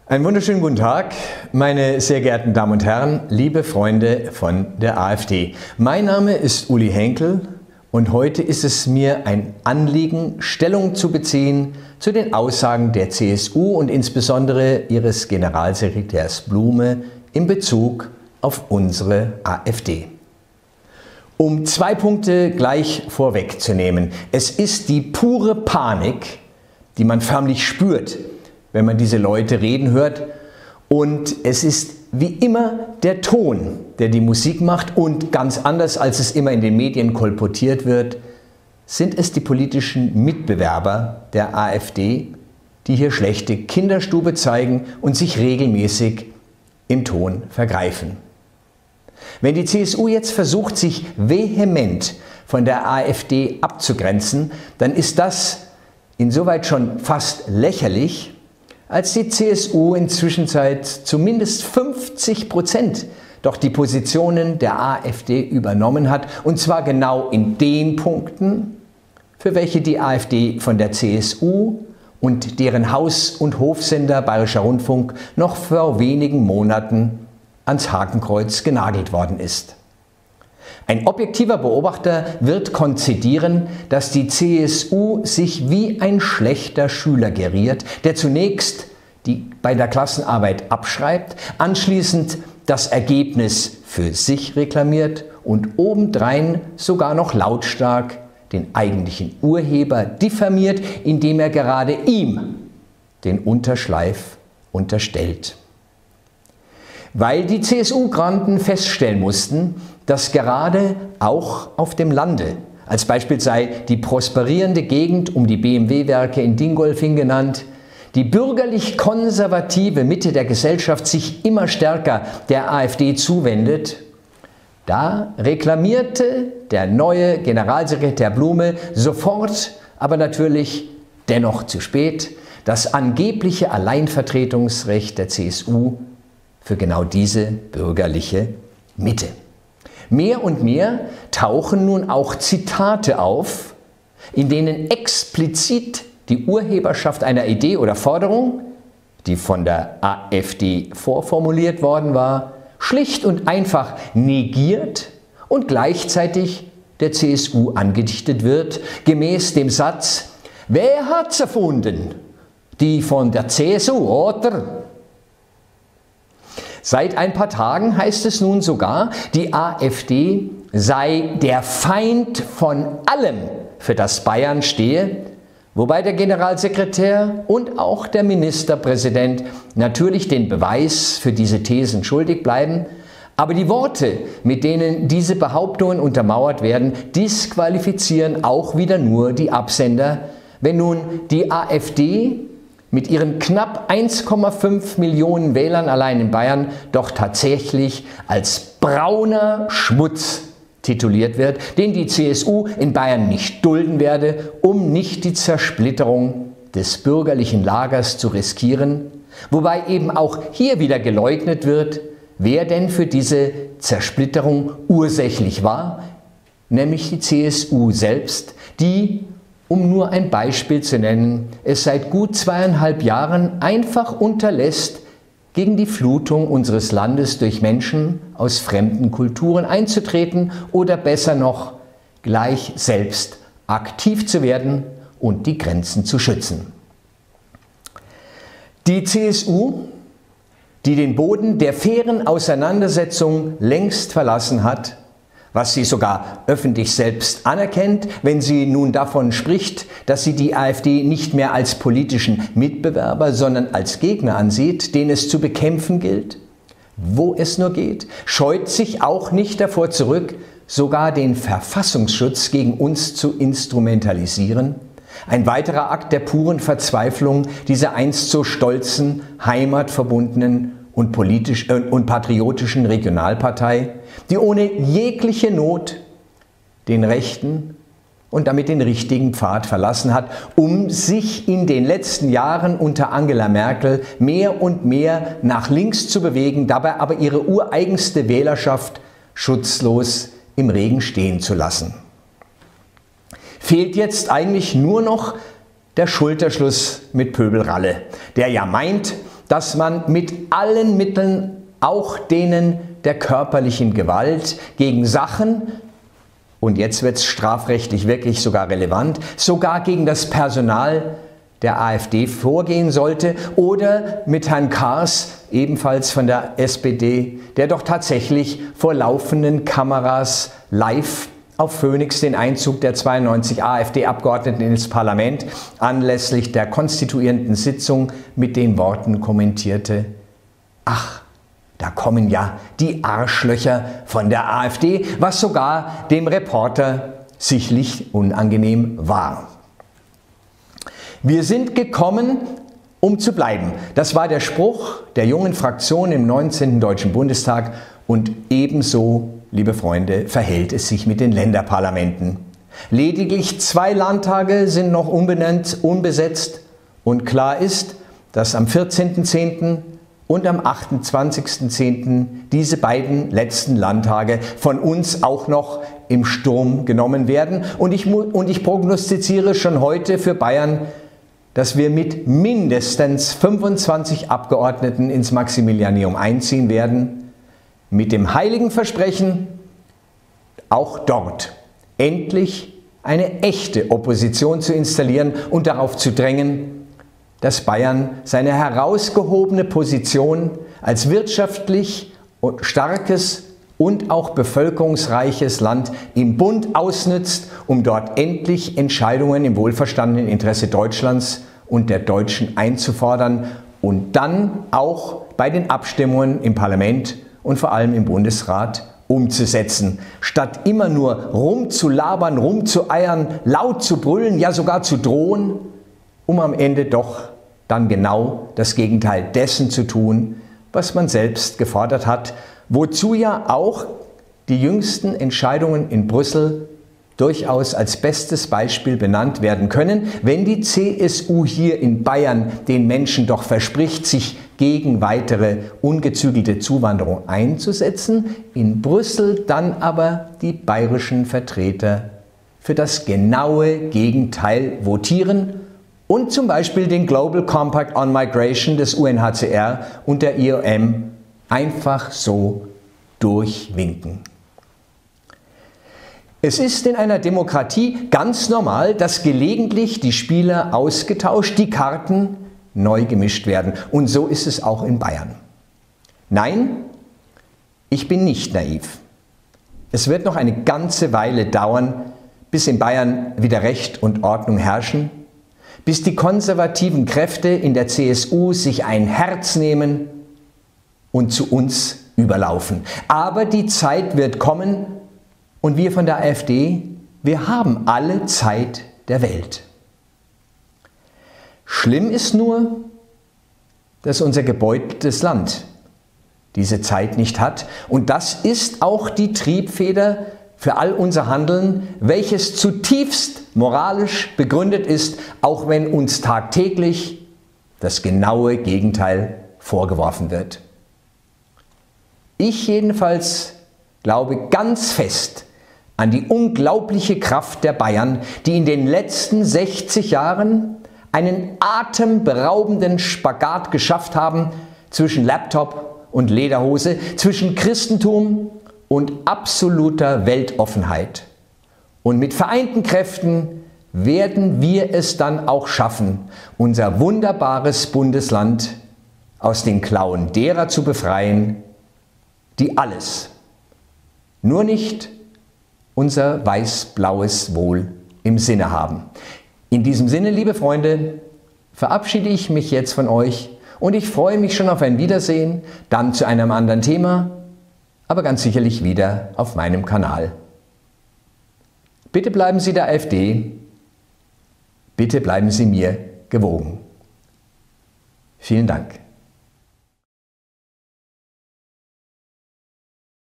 Einen wunderschönen guten Tag, meine sehr geehrten Damen und Herren, liebe Freunde von der AfD. Mein Name ist Uli Henkel und heute ist es mir ein Anliegen, Stellung zu beziehen zu den Aussagen der CSU und insbesondere ihres Generalsekretärs Blume in Bezug auf unsere AfD. Um 2 Punkte gleich vorwegzunehmen. Es ist die pure Panik, die man förmlich spürt, wenn man diese Leute reden hört. Und es ist wie immer der Ton, der die Musik macht, und ganz anders, als es immer in den Medien kolportiert wird, sind es die politischen Mitbewerber der AfD, die hier schlechte Kinderstube zeigen und sich regelmäßig im Ton vergreifen. Wenn die CSU jetzt versucht, sich vehement von der AfD abzugrenzen, dann ist das insoweit schon fast lächerlich, als die CSU inzwischen seit zumindest 50% doch die Positionen der AfD übernommen hat, und zwar genau in den Punkten, für welche die AfD von der CSU und deren Haus- und Hofsender Bayerischer Rundfunk noch vor wenigen Monaten ans Hakenkreuz genagelt worden ist. Ein objektiver Beobachter wird konzidieren, dass die CSU sich wie ein schlechter Schüler geriert, der zunächst bei der Klassenarbeit abschreibt, anschließend das Ergebnis für sich reklamiert und obendrein sogar noch lautstark den eigentlichen Urheber diffamiert, indem er gerade ihm den Unterschleif unterstellt. Weil die CSU-Granden feststellen mussten, dass gerade auch auf dem Lande, als Beispiel sei die prosperierende Gegend um die BMW-Werke in Dingolfing genannt, die bürgerlich-konservative Mitte der Gesellschaft sich immer stärker der AfD zuwendet, da reklamierte der neue Generalsekretär Blume sofort, aber natürlich dennoch zu spät, das angebliche Alleinvertretungsrecht der CSU für genau diese bürgerliche Mitte. Mehr und mehr tauchen nun auch Zitate auf, in denen explizit die Urheberschaft einer Idee oder Forderung, die von der AfD vorformuliert worden war, schlicht und einfach negiert und gleichzeitig der CSU angedichtet wird, gemäß dem Satz: Wer hat's erfunden? Die von der CSU, oder? Seit ein paar Tagen heißt es nun sogar, die AfD sei der Feind von allem, für das Bayern stehe, wobei der Generalsekretär und auch der Ministerpräsident natürlich den Beweis für diese Thesen schuldig bleiben, aber die Worte, mit denen diese Behauptungen untermauert werden, disqualifizieren auch wieder nur die Absender, wenn nun die AfD mit ihren knapp 1,5 Millionen Wählern allein in Bayern doch tatsächlich als brauner Schmutz tituliert wird, den die CSU in Bayern nicht dulden werde, um nicht die Zersplitterung des bürgerlichen Lagers zu riskieren, wobei eben auch hier wieder geleugnet wird, wer denn für diese Zersplitterung ursächlich war, nämlich die CSU selbst, die, um nur ein Beispiel zu nennen, es seit gut 2,5 Jahren einfach unterlässt, gegen die Flutung unseres Landes durch Menschen aus fremden Kulturen einzutreten oder besser noch, gleich selbst aktiv zu werden und die Grenzen zu schützen. Die CSU, die den Boden der fairen Auseinandersetzung längst verlassen hat, was sie sogar öffentlich selbst anerkennt, wenn sie nun davon spricht, dass sie die AfD nicht mehr als politischen Mitbewerber, sondern als Gegner ansieht, den es zu bekämpfen gilt, wo es nur geht, scheut sich auch nicht davor zurück, sogar den Verfassungsschutz gegen uns zu instrumentalisieren. Ein weiterer Akt der puren Verzweiflung dieser einst so stolzen, heimatverbundenen und patriotischen Regionalpartei, die ohne jegliche Not den rechten und damit den richtigen Pfad verlassen hat, um sich in den letzten Jahren unter Angela Merkel mehr und mehr nach links zu bewegen, dabei aber ihre ureigenste Wählerschaft schutzlos im Regen stehen zu lassen. Fehlt jetzt eigentlich nur noch der Schulterschluss mit Pöbel Ralle, der ja meint, dass man mit allen Mitteln, auch denen der körperlichen Gewalt, gegen Sachen, und jetzt wird es strafrechtlich wirklich sogar relevant, sogar gegen das Personal der AfD vorgehen sollte, oder mit Herrn Kaas, ebenfalls von der SPD, der doch tatsächlich vor laufenden Kameras live auf Phoenix den Einzug der 92 AfD-Abgeordneten ins Parlament anlässlich der konstituierenden Sitzung mit den Worten kommentierte: Ach, da kommen ja die Arschlöcher von der AfD, was sogar dem Reporter sichtlich unangenehm war. Wir sind gekommen, um zu bleiben. Das war der Spruch der jungen Fraktion im 19. Deutschen Bundestag, und ebenso, liebe Freunde, verhält es sich mit den Länderparlamenten. Lediglich 2 Landtage sind noch unbesetzt, und klar ist, dass am 14.10. und am 28.10. diese beiden letzten Landtage von uns auch noch im Sturm genommen werden. Und ich prognostiziere schon heute für Bayern, dass wir mit mindestens 25 Abgeordneten ins Maximilianeum einziehen werden, mit dem heiligen Versprechen, auch dort endlich eine echte Opposition zu installieren und darauf zu drängen, dass Bayern seine herausgehobene Position als wirtschaftlich starkes und auch bevölkerungsreiches Land im Bund ausnützt, um dort endlich Entscheidungen im wohlverstandenen Interesse Deutschlands und der Deutschen einzufordern und dann auch bei den Abstimmungen im Parlament und vor allem im Bundesrat umzusetzen. Statt immer nur rumzulabern, rumzueiern, laut zu brüllen, ja sogar zu drohen, um am Ende doch dann genau das Gegenteil dessen zu tun, was man selbst gefordert hat, wozu ja auch die jüngsten Entscheidungen in Brüssel durchaus als bestes Beispiel benannt werden können, wenn die CSU hier in Bayern den Menschen doch verspricht, sich gegen weitere ungezügelte Zuwanderung einzusetzen, in Brüssel dann aber die bayerischen Vertreter für das genaue Gegenteil votieren und zum Beispiel den Global Compact on Migration des UNHCR und der IOM einfach so durchwinken. Es ist in einer Demokratie ganz normal, dass gelegentlich die Spieler ausgetauscht, die Karten neu gemischt werden. Und so ist es auch in Bayern. Nein, ich bin nicht naiv. Es wird noch eine ganze Weile dauern, bis in Bayern wieder Recht und Ordnung herrschen, bis die konservativen Kräfte in der CSU sich ein Herz nehmen und zu uns überlaufen. Aber die Zeit wird kommen, und wir von der AfD, wir haben alle Zeit der Welt. Schlimm ist nur, dass unser gebeuteltes Land diese Zeit nicht hat, und das ist auch die Triebfeder für all unser Handeln, welches zutiefst moralisch begründet ist, auch wenn uns tagtäglich das genaue Gegenteil vorgeworfen wird. Ich jedenfalls glaube ganz fest an die unglaubliche Kraft der Bayern, die in den letzten 60 Jahren einen atemberaubenden Spagat geschafft haben zwischen Laptop und Lederhose, zwischen Christentum und absoluter Weltoffenheit. Und mit vereinten Kräften werden wir es dann auch schaffen, unser wunderbares Bundesland aus den Klauen derer zu befreien, die alles, nur nicht unser weiß-blaues Wohl im Sinne haben. In diesem Sinne, liebe Freunde, verabschiede ich mich jetzt von euch und ich freue mich schon auf ein Wiedersehen, dann zu einem anderen Thema, aber ganz sicherlich wieder auf meinem Kanal. Bitte bleiben Sie der AfD, bitte bleiben Sie mir gewogen. Vielen Dank.